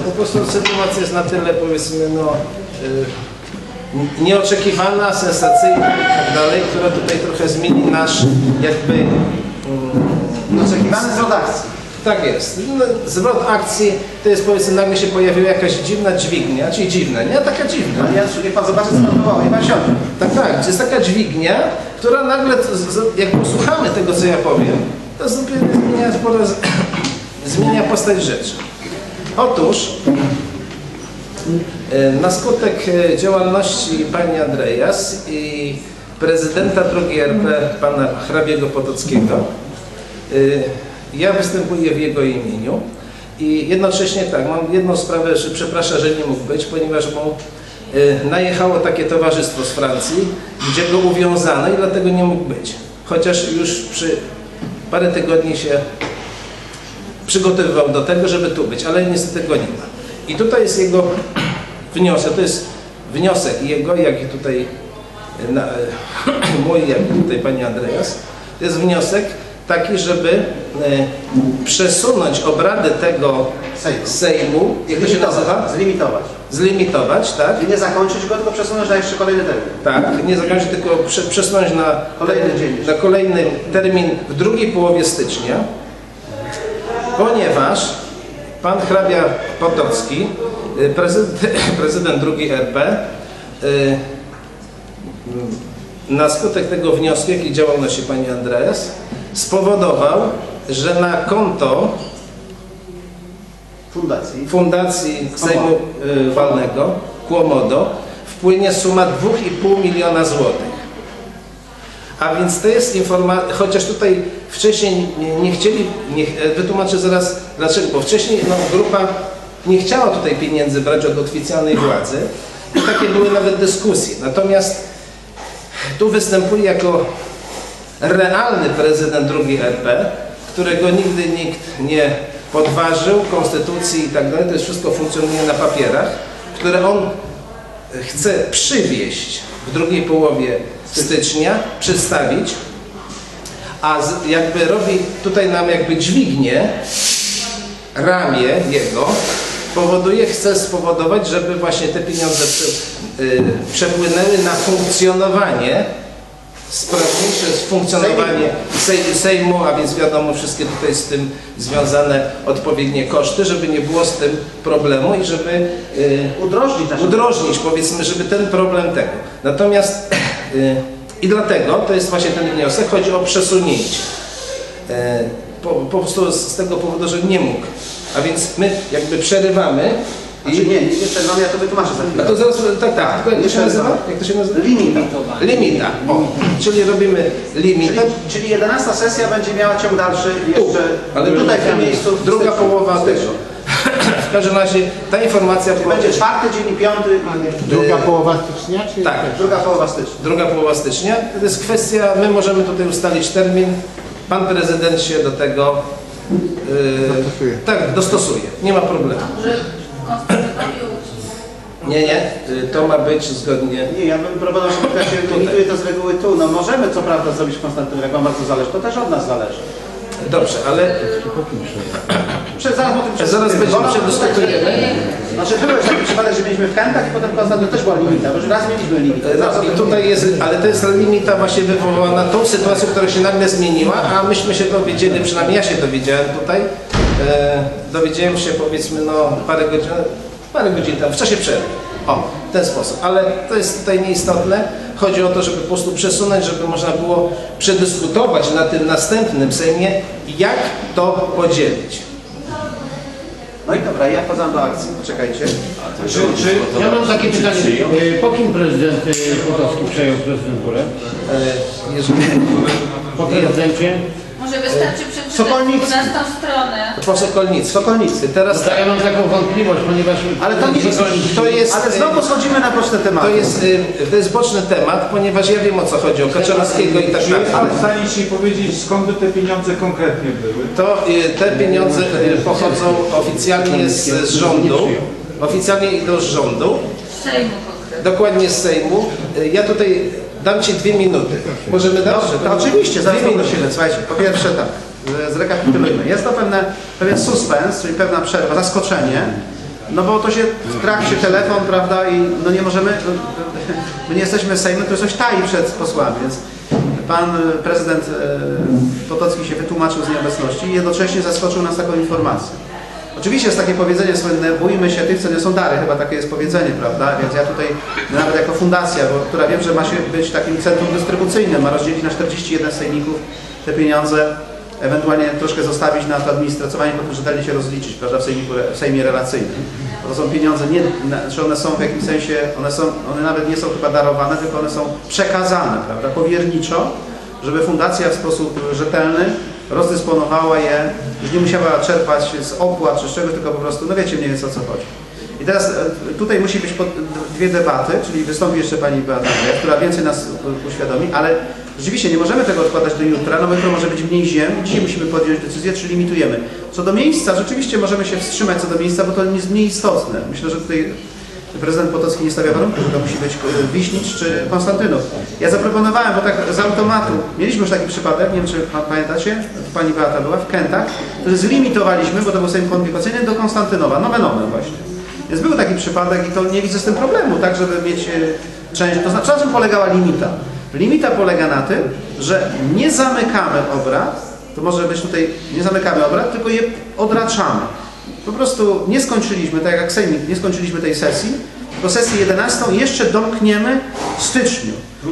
Po prostu sytuacja jest na tyle, powiedzmy, no, nieoczekiwana, sensacyjna i tak dalej, która tutaj trochę zmieni nasz jakby... Oczekiwany zwrot akcji. Tak jest. No, zwrot akcji to jest, powiedzmy, nagle się pojawiła jakaś dziwna dźwignia, czyli dziwna, nie? Taka dziwna. Ale ja niech pan zobaczy, co pan wywołał, niech pan siądzie. Tak, tak. To jest taka dźwignia, która nagle, jak posłuchamy tego, co ja powiem, to zupełnie zmienia postać rzeczy. Otóż na skutek działalności pani Andreas i prezydenta II RP, pana hrabiego Potockiego, ja występuję w jego imieniu i jednocześnie tak, mam jedną sprawę, że przepraszam, że nie mógł być, ponieważ mu najechało takie towarzystwo z Francji, gdzie go uwiązano i dlatego nie mógł być. Chociaż już przy parę tygodni się przygotowywał do tego, żeby tu być, ale niestety go nie ma. I tutaj jest jego wniosek, to jest wniosek jego, jak i tutaj mój, jak i tutaj pani Andreas, to jest wniosek taki, żeby przesunąć obrady tego Sejmu, jak to się nazywa? Zlimitować, tak? I nie zakończyć go, tylko przesunąć na jeszcze kolejny termin. Tak, nie zakończyć, tylko przesunąć na kolejny termin w drugiej połowie stycznia, ponieważ pan hrabia Potocki, prezydent II RP, na skutek tego wniosku, jak i działalności pani Andreas, spowodował, że na konto Fundacji Sejmu Walnego, Kłomodo, wpłynie suma 2,5 miliona złotych. A więc to jest informacja, chociaż tutaj wcześniej nie chcieli, wytłumaczę zaraz dlaczego, bo wcześniej grupa nie chciała tutaj pieniędzy brać od oficjalnej władzy i takie były nawet dyskusje. Natomiast tu występuje jako realny prezydent II RP, którego nigdy nikt nie podważył, konstytucji i tak dalej, to jest wszystko funkcjonuje na papierach, które on chce przywieźć w drugiej połowie stycznia, przedstawić, a jakby robi tutaj nam jakby dźwignię, ramię jego, chce spowodować, żeby właśnie te pieniądze przepłynęły na funkcjonowanie, sprawniejsze funkcjonowanie Sejmu, a więc wiadomo wszystkie tutaj z tym związane odpowiednie koszty, żeby nie było z tym problemu i żeby udrożnić, powiedzmy, żeby ten problem tego. Natomiast i dlatego to jest właśnie ten wniosek, chodzi o przesunięcie. Po prostu z tego powodu, że nie mógł. A więc my jakby przerywamy. Znaczy nie przerywamy, ja to wytłumaczę za chwilę. A to zaraz, tak, jak to się nazywa? Jak to się nazywa? Limita. O, czyli robimy limitę. Czyli 11 sesja będzie miała ciąg dalszy jeszcze ale tutaj w tym miejscu. Druga połowa tego. W każdym razie ta informacja będzie 4 dzień i 5. Druga połowa stycznia? Czy tak, druga połowa stycznia. Druga połowa stycznia. To jest kwestia, my możemy tutaj ustalić termin. Pan prezydent się do tego tak, dostosuje. Nie ma problemu. Nie, to ma być zgodnie. Nie, ja bym proponował, że się limituje to z reguły tu. No możemy co prawda zrobić w Konstantynówce, jak wam bardzo zależy, to też od nas zależy. Dobrze, ale zaraz będziemy przedyskutujemy. Znaczy byłeś taki przypadek, że mieliśmy w Kętach i potem w Konstantynówce też była limita, bo już raz mieliśmy limitę. No, i tutaj jest, ale to jest limita właśnie wywołana tą sytuacją, która się nagle zmieniła, a myśmy się dowiedzieli, przynajmniej ja się dowiedziałem tutaj, dowiedziałem się powiedzmy parę godzin temu, w czasie przerwy. O, w ten sposób, ale to jest tutaj nieistotne. Chodzi o to, żeby po prostu przesunąć, żeby można było przedyskutować na tym następnym Sejmie, jak to podzielić. No i dobra, ja wchodzę do akcji, poczekajcie. Ja mam takie pytanie, po kim prezydent Potocki przejął prezydenturę? Po prezydencie? Może wystarczy przeczytać na tą stronę. Po Sokolnicy. Teraz ja mam taką wątpliwość, ponieważ... Ale to jest... Ale znowu schodzimy na proste tematy. To jest boczny temat, ponieważ ja wiem, o co chodzi, o Kaczorowskiego i tak dalej. Jest pan w stanie ci powiedzieć, skąd te pieniądze konkretnie były? To te pieniądze pochodzą oficjalnie z rządu. Oficjalnie idą z rządu. Z Sejmu konkretnie. Dokładnie z Sejmu. Ja tutaj dam Ci 2 minuty. Możemy dać? To oczywiście, zaraz poprosimy. Słuchajcie, po pierwsze tak, zrekapitulujmy. Jest to pewien suspens, czyli pewna przerwa, zaskoczenie, No bo to się w trakcie telefon, prawda, i no nie możemy, my nie jesteśmy w Sejmie, to coś tai przed posłami, więc pan prezydent Potocki się wytłumaczył z nieobecności i jednocześnie zaskoczył nas taką informacją. Oczywiście jest takie powiedzenie słynne, bójmy się tych, co niosą dary, chyba takie jest powiedzenie, prawda, więc ja tutaj nawet jako fundacja, która wiem, że ma się być takim centrum dystrybucyjnym, ma rozdzielić na 41 sejmików te pieniądze, ewentualnie troszkę zostawić na to administrowanie, potem rzetelnie się rozliczyć, prawda, w Sejmie relacyjnym. Bo to są pieniądze, że one są w jakimś sensie, one nawet nie są chyba darowane, tylko one są przekazane, prawda, powierniczo, żeby fundacja w sposób rzetelny rozdysponowała je, już nie musiała czerpać z opłat czy z czegoś, tylko po prostu, no wiecie mniej więcej o co chodzi. I teraz tutaj musi być dwie debaty, czyli wystąpi jeszcze pani Beata, która więcej nas uświadomi, ale rzeczywiście nie możemy tego odkładać do jutra, no jutro może być mniej ziem, dzisiaj musimy podjąć decyzję, czy limitujemy. Co do miejsca, rzeczywiście możemy się wstrzymać co do miejsca, bo to jest mniej istotne. Myślę, że tutaj prezydent Potocki nie stawia warunków, że to musi być Wiśnicz czy Konstantynów. Ja zaproponowałem, bo tak z automatu, mieliśmy już taki przypadek, nie wiem czy pamiętacie, pani Beata była, w Kętach, który zlimitowaliśmy, bo to był Sejm Konstytucyjny, do Konstantynowa, nomen właśnie. Więc był taki przypadek i to nie widzę z tym problemu, tak, żeby mieć część, to znaczy na czym polegała limita? Limita polega na tym, że nie zamykamy obrad, to może być tutaj, nie zamykamy obrad, tylko je odraczamy. Po prostu nie skończyliśmy, tak jak Sejmik, nie skończyliśmy tej sesji, tylko sesję 11 jeszcze domkniemy w styczniu.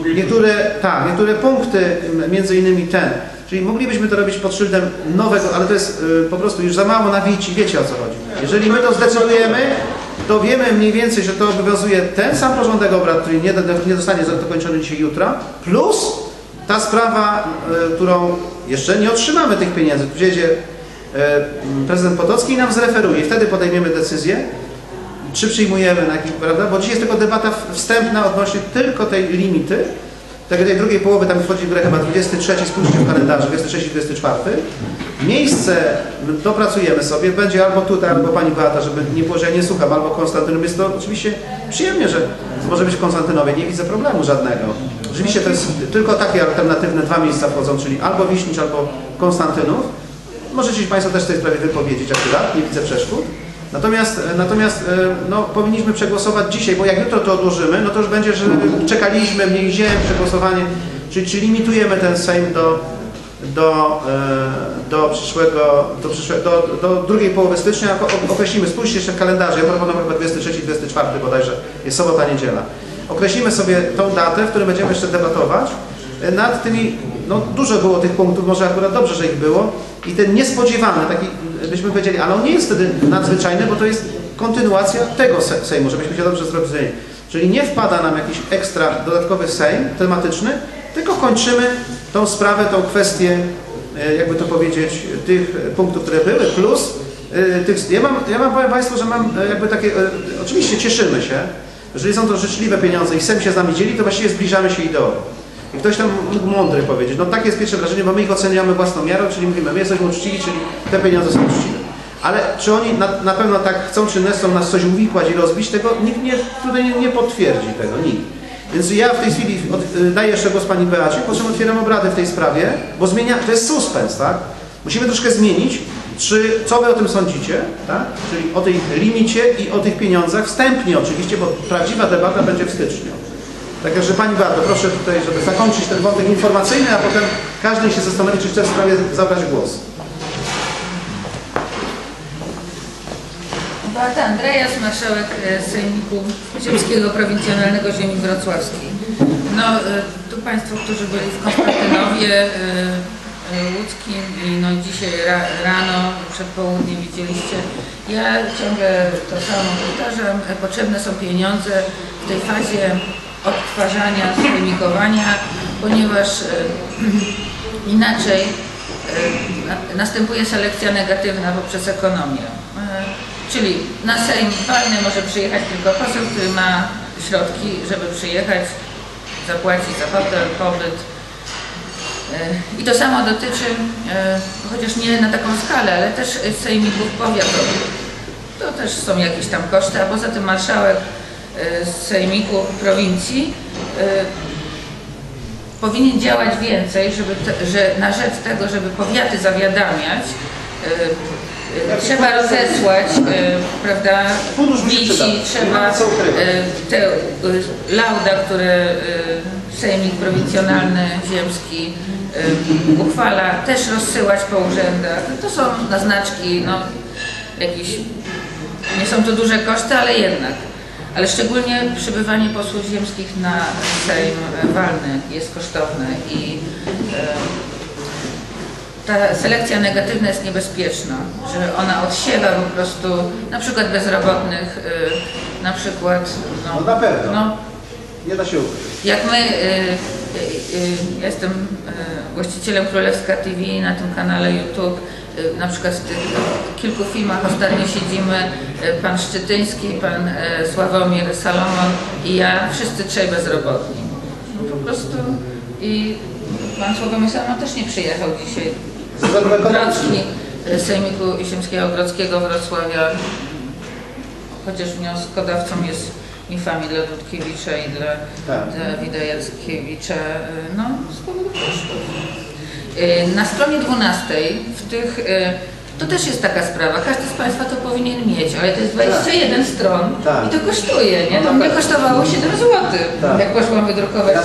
Niektóre punkty, między innymi ten, czyli moglibyśmy to robić pod szyldem nowego, ale to jest po prostu już za mało nawici, wiecie o co chodzi. Jeżeli my to zdecydujemy, to wiemy mniej więcej, że to obowiązuje ten sam porządek obrad, który nie zostanie dokończony dzisiaj jutra, plus ta sprawa, którą jeszcze nie otrzymamy tych pieniędzy, tu jedzie prezydent Potocki i nam zreferuje. Wtedy podejmiemy decyzję, czy przyjmujemy, prawda? Bo dzisiaj jest tylko debata wstępna odnośnie tylko tej limity, tej drugiej połowy, tam wchodzi w grę chyba 23, spójrzcie w kalendarzu, 23 i 24. Miejsce dopracujemy sobie, będzie albo tutaj, albo pani Beata, żeby nie było, że ja nie słucham, albo Konstantynów. Jest to oczywiście przyjemnie, że może być w Konstantynowie, nie widzę problemu żadnego. Oczywiście to jest tylko takie alternatywne dwa miejsca wchodzą, czyli albo Wiśnicz, albo Konstantynów. Możecie się Państwo też w tej sprawie wypowiedzieć akurat, nie widzę przeszkód. Natomiast no, powinniśmy przegłosować dzisiaj, bo jak jutro to odłożymy, no to już będzie, że czekaliśmy, mniej ziem, przegłosowanie, czyli limitujemy ten Sejm do drugiej połowy stycznia, określimy, spójrzcie jeszcze w kalendarzu, ja proponuję chyba 23 i 24 bodajże, jest sobota, niedziela. Określimy sobie tą datę, w której będziemy jeszcze debatować nad tymi, no dużo było tych punktów, może akurat dobrze, że ich było i ten niespodziewany, taki byśmy powiedzieli, ale on nie jest wtedy nadzwyczajny, bo to jest kontynuacja tego Sejmu, żebyśmy się dobrze zrozumieli. Czyli nie wpada nam jakiś ekstra dodatkowy Sejm tematyczny, tylko kończymy tą sprawę, tą kwestię, jakby to powiedzieć, tych punktów, które były, plus tych, ja mam powiem Państwu, że mam jakby takie, oczywiście cieszymy się, jeżeli są to życzliwe pieniądze i Sejm się z nami dzieli, to właściwie zbliżamy się ideowo. I ktoś tam mógł mądry powiedzieć, no takie jest pierwsze wrażenie, bo my ich oceniamy własną miarą, czyli mówimy, my jesteśmy uczciwi, czyli te pieniądze są uczciwe. Ale czy oni na pewno tak chcą, czy chcą nas coś uwikłać i rozbić, tego nikt tutaj nie potwierdzi tego, nikt. Więc ja w tej chwili daję jeszcze głos pani Beacie, po czym otwieram obrady w tej sprawie, bo to jest suspens, tak? Musimy troszkę zmienić, co wy o tym sądzicie, tak? Czyli o tej limicie i o tych pieniądzach, wstępnie oczywiście, bo prawdziwa debata będzie w styczniu. Także pani Beato, proszę tutaj, żeby zakończyć ten wątek informacyjny, a potem każdy się zastanowi, czy chce w sprawie zabrać głos. Beata Andreas, marszałek Sejmiku Ziemskiego Prowincjonalnego Ziemi Wrocławskiej. No, tu Państwo, którzy byli w Konstantynowie Łódzkim i no dzisiaj rano, przed południem widzieliście, ja ciągle to samo powtarzam, potrzebne są pieniądze w tej fazie odtwarzania, sejmikowania, ponieważ inaczej następuje selekcja negatywna poprzez ekonomię. Czyli na Sejm walny może przyjechać tylko poseł, który ma środki, żeby przyjechać, zapłacić za hotel, pobyt. I to samo dotyczy, chociaż nie na taką skalę, ale też sejmików powiatowych. To też są jakieś tam koszty, a poza tym marszałek sejmiku prowincji powinien działać więcej, że na rzecz tego, żeby powiaty zawiadamiać trzeba rozesłać, prawda, Fundusz musi dzieci, przydać. trzeba Co ukrywać? te lauda, które Sejmik Prowincjonalny Ziemski uchwala, też rozsyłać po urzędach. To są naznaczki, no, jakieś, nie są to duże koszty, ale jednak. Ale szczególnie przybywanie posłów ziemskich na Sejm walny jest kosztowne i ta selekcja negatywna jest niebezpieczna, że ona odsiewa po prostu na przykład bezrobotnych, na przykład... No na pewno. No, Nie da się ukryć. jak my, ja jestem właścicielem Królewska TV na tym kanale YouTube, na przykład w tych kilku filmach ostatnio siedzimy, pan Szczytyński, pan Sławomir Salomon i ja, wszyscy trzej bezrobotni. No po prostu i pan Sławomir Salomon też nie przyjechał dzisiaj. Grodzki, Sejmiku Ziemskiego-Grodzkiego Wrocławia, chociaż wnioskodawcą jest i familia Dudkiewicza i dla Dawida Jackiewicza, no z powodu kosztów. Na stronie 12 w tych, to też jest taka sprawa, każdy z Państwa to powinien mieć, ale to jest 21 stron i to kosztuje, nie? To mnie kosztowało 7 zł, jak poszłam wydrukować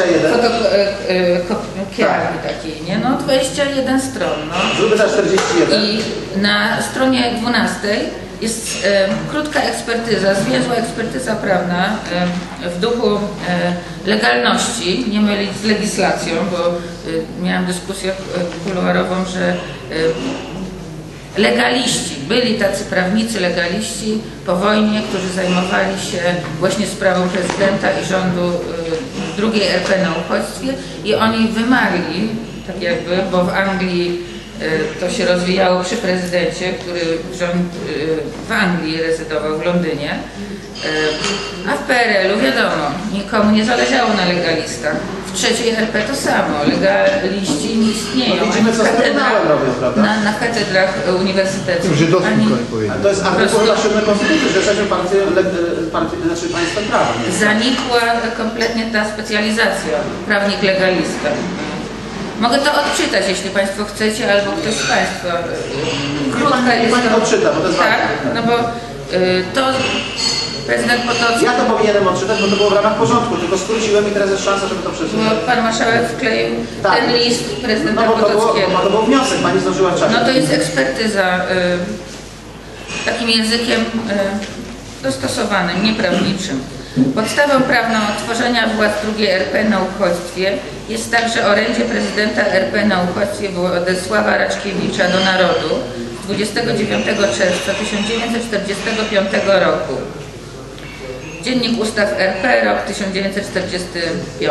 fotokopiarki takiej, nie? No 21 stron, no. Zróbmy za 41. I na stronie 12 jest krótka ekspertyza, zwięzła ekspertyza prawna w duchu legalności, nie mylić z legislacją, bo miałam dyskusję kuluarową, że legaliści, byli tacy prawnicy legaliści po wojnie, którzy zajmowali się właśnie sprawą prezydenta i rządu drugiej RP na uchodźstwie i oni wymarli, tak jakby, bo w Anglii to się rozwijało przy prezydencie, który w Anglii rezydował, w Londynie, a w PRL-u wiadomo, nikomu nie zależało na legalistach. W trzeciej RP to samo, legaliści nie istnieją. No widzimy, co z Trybunałem robią, prawda? Na katedrach uniwersyteckich. To jest artykuł 7 Konstytucji, że jesteśmy znaczy państwem prawa. Zanikła kompletnie ta specjalizacja, prawnik legalista. Mogę to odczytać, jeśli Państwo chcecie, albo ktoś z Państwa. Krótka jest Pani to odczyta, bo to jest tak, ważne. no bo to prezydent Potocki... Ja to powinienem odczytać, bo to było w ramach porządku, tylko skróciłem i teraz jest szansa, żeby to przeczytać. Bo Pan Marszałek wkleił ten list prezydenta Potockiego. To był wniosek, Pani zdążyła w czasie. No to jest ekspertyza takim językiem dostosowanym, nieprawniczym. Podstawą prawną tworzenia władz II RP na uchodźstwie jest także orędzie prezydenta RP na uchodźstwie Władysława Raczkiewicza do narodu 29 czerwca 1945 roku. Dziennik Ustaw RP, rok 1945.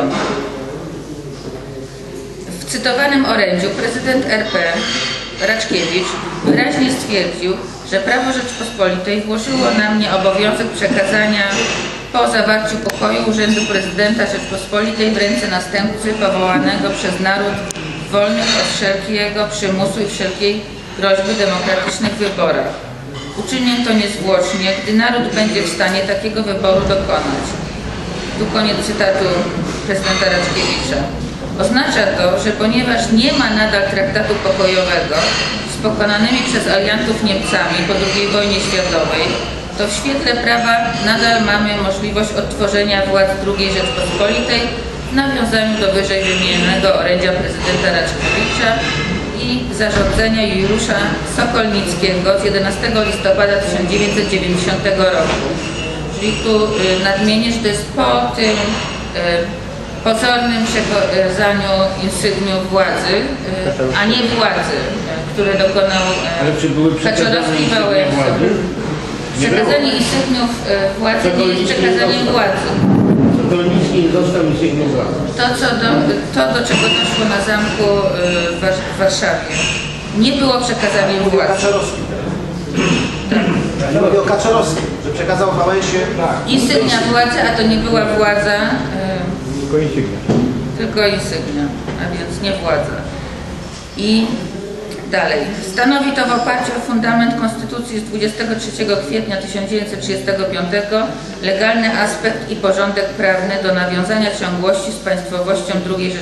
W cytowanym orędziu prezydent RP Raczkiewicz wyraźnie stwierdził, że prawo Rzeczpospolitej włożyło na mnie obowiązek przekazania po zawarciu pokoju Urzędu Prezydenta Rzeczpospolitej w ręce następcy powołanego przez naród wolnych od wszelkiego przymusu i wszelkiej groźby demokratycznych wyborach. Uczynię to niezwłocznie, gdy naród będzie w stanie takiego wyboru dokonać. Tu koniec cytatu prezydenta Raczkiewicza. Oznacza to, że ponieważ nie ma nadal traktatu pokojowego z pokonanymi przez aliantów Niemcami po II wojnie światowej, to w świetle prawa nadal mamy możliwość odtworzenia władz II Rzeczpospolitej w nawiązaniu do wyżej wymienionego orędzia prezydenta Raczkiewicza i zarządzenia Juliusza Sokolnickiego z 11 listopada 1990 roku. Czyli tu nadmienię, że to jest po tym pozornym przekazaniu insygniów władzy, a nie władzy, które dokonał Kaczorowski-Wałęsa. Przekazanie insygniów władzy nie jest przekazaniem władzy. Sokolnicki nie dostał insygniów władzy. To, do czego doszło na zamku w Warszawie, nie było przekazaniem Mówię o władzy. Kaczorowskim. Mówię o Kaczorowskim, że przekazał Wałęsie... Insygnia władzy, a to nie była władza, Tylko insygnia. tylko insygnia, a więc nie władza. I dalej. Stanowi to w oparciu o fundament Konstytucji z 23 kwietnia 1935 legalny aspekt i porządek prawny do nawiązania ciągłości z państwowością II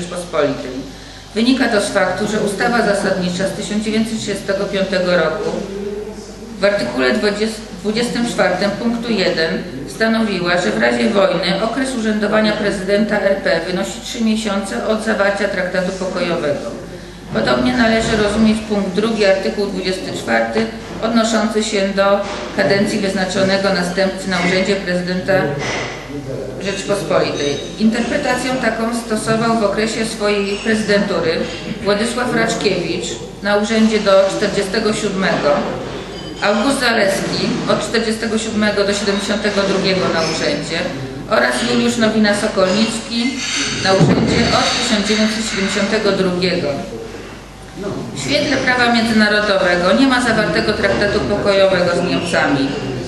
Rzeczpospolitej. Wynika to z faktu, że ustawa zasadnicza z 1935 roku w artykule 24 punktu 1 stanowiła, że w razie wojny okres urzędowania prezydenta RP wynosi 3 miesiące od zawarcia traktatu pokojowego. Podobnie należy rozumieć punkt 2 artykuł 24 odnoszący się do kadencji wyznaczonego następcy na urzędzie prezydenta Rzeczypospolitej. Interpretację taką stosował w okresie swojej prezydentury Władysław Raczkiewicz na urzędzie do 47, August Zaleski od 47 do 72 na urzędzie oraz Juliusz Nowina-Sokolnicki na urzędzie od 1972. W świetle prawa międzynarodowego nie ma zawartego traktatu pokojowego z Niemcami.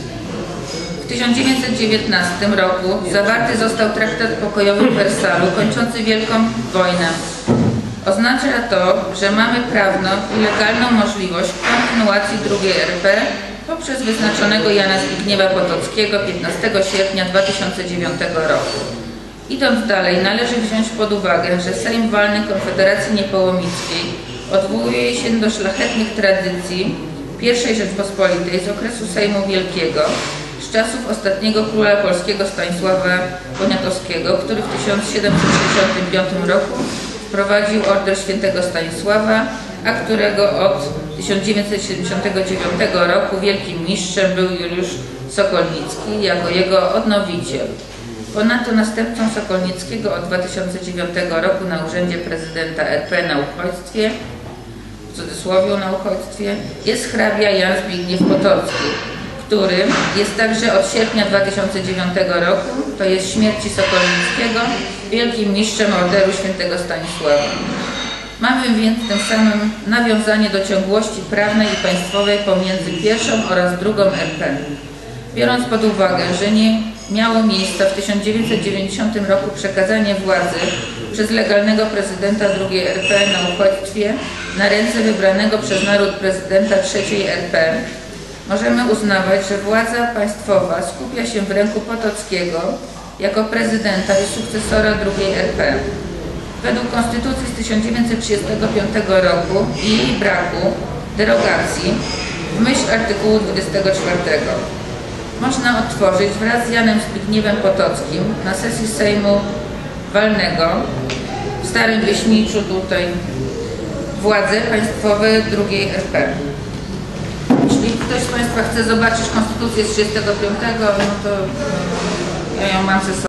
W 1919 roku zawarty został traktat pokojowy w Wersalu kończący Wielką Wojnę. Oznacza to, że mamy prawną i legalną możliwość kontynuacji II RP poprzez wyznaczonego Jana Zbigniewa Potockiego 15 sierpnia 2009 roku. Idąc dalej, należy wziąć pod uwagę, że Sejm Walny Konfederacji Niepołomickiej odwołuje się do szlachetnych tradycji I Rzeczpospolitej z okresu Sejmu Wielkiego, z czasów ostatniego króla polskiego Stanisława Poniatowskiego, który w 1765 roku wprowadził order świętego Stanisława, a którego od 1979 roku wielkim mistrzem był Juliusz Sokolnicki jako jego odnowiciel. Ponadto następcą Sokolnickiego od 2009 roku na urzędzie prezydenta RP na uchodźstwie, w cudzysłowie na uchodźstwie, jest hrabia Jan Zbigniew Potocki, który jest także od sierpnia 2009 roku, to jest śmierci Sokolnickiego, wielkim mistrzem orderu świętego Stanisława. Mamy więc tym samym nawiązanie do ciągłości prawnej i państwowej pomiędzy pierwszą oraz drugą RP. Biorąc pod uwagę, że nie miało miejsca w 1990 roku przekazanie władzy przez legalnego prezydenta II RP na uchodźstwie na ręce wybranego przez naród prezydenta III RP, możemy uznawać, że władza państwowa skupia się w ręku Potockiego jako prezydenta i sukcesora II RP. Według Konstytucji z 1935 roku i jej braku derogacji w myśl artykułu 24 można odtworzyć wraz z Janem Zbigniewem Potockim na sesji Sejmu Walnego w Starym Wieśniczu tutaj władze państwowe II RP. Jeśli ktoś z Państwa chce zobaczyć Konstytucję z 1935, no to ja ją mam ze sobą.